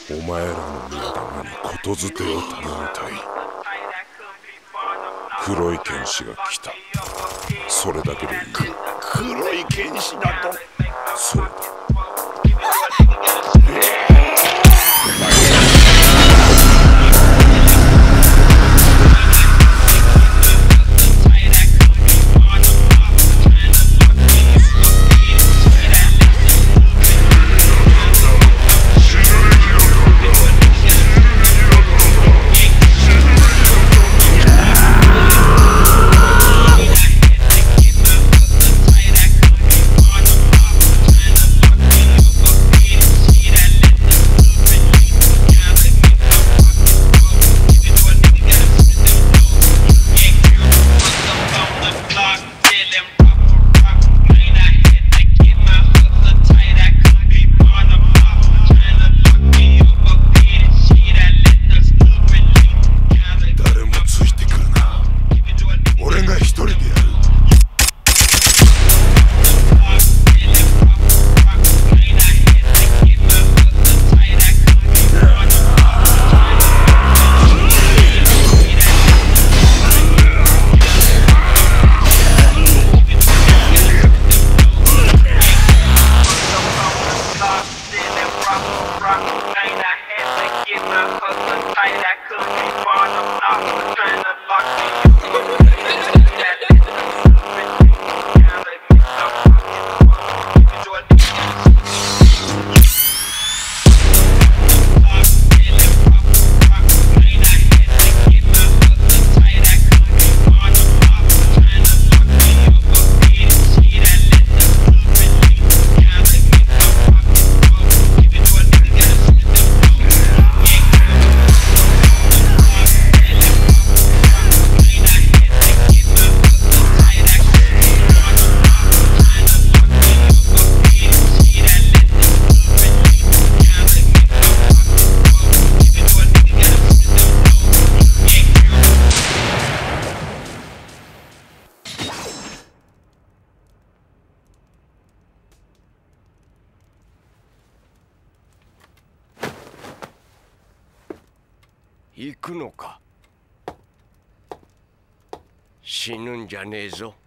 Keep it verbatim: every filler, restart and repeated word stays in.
お前らの身玉にことづてを頼みたい。黒い剣士が来た。それだけでいい。 黒い剣士だと。 そうだ。 行くのか。死ぬんじゃねえぞ。